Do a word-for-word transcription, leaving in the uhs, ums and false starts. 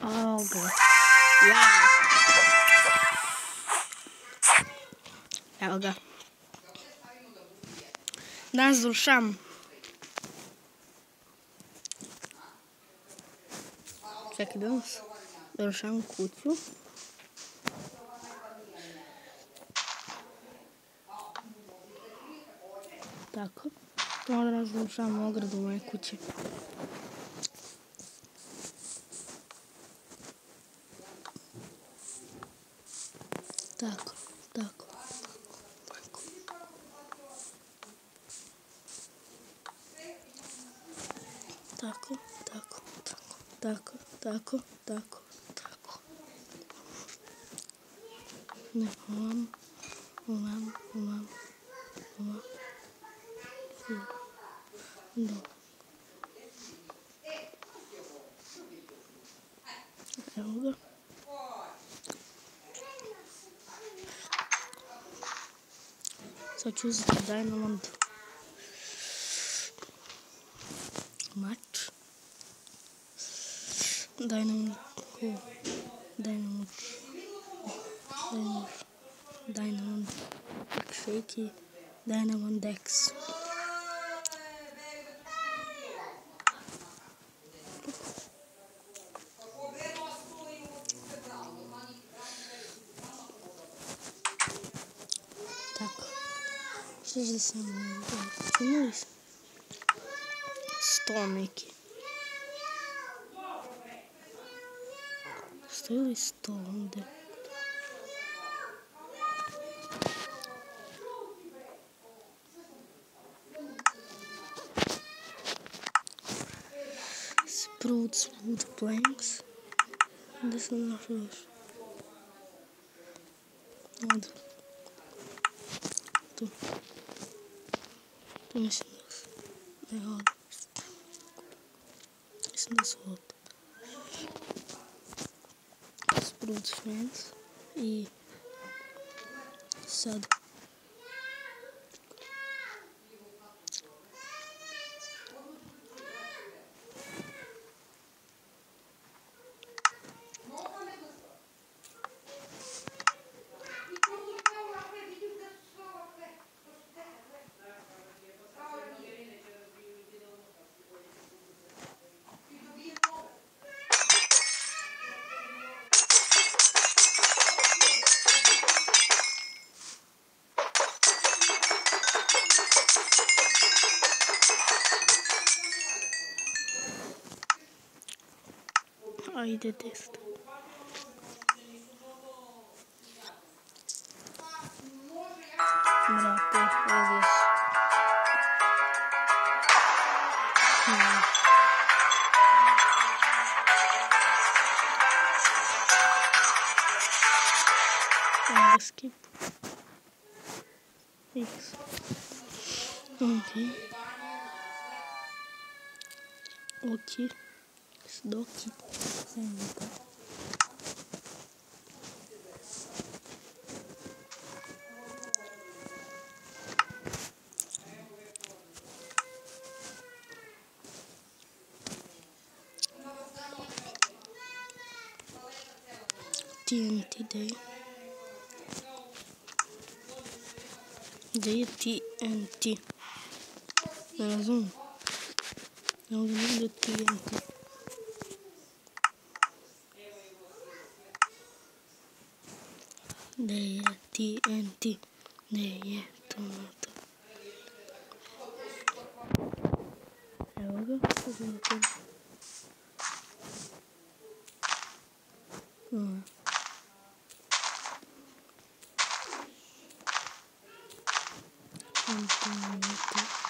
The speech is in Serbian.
Oh, God. Ja. Evo ga. Danas završavam. Čekaj, danas završavam kuću. Tako. Danas završavam ogradu moje kuće. Tako, tako, tako. Tako, tako, tako, tako, tako, tako. Ne, ovam, ovam, ovam, ovam. Do. Evo ga. Sad ću uzeti Diamond mač. Diamond Diamond Diamond Diamond Shakey Diamond X. Tako. Što da sam činili sto neki. Stoji li sto ovdje? Sprouts wood planks. Gdje sam našao još? Ovdje. Tu. Tu mislim da su. Ne, ovdje. Mislim da su ovdje. Sprouts fence. I sad. Ajde test. Brate, ovdje su. Evo skip. X. Ok. Ok. Sdoki. Evo. T N T day. Gdje je T N T? Ne razumijem. Ne ovdje nije T N T. Gdje je T N T? Gdje je to na to? Evo ga. Ovo. Thank you.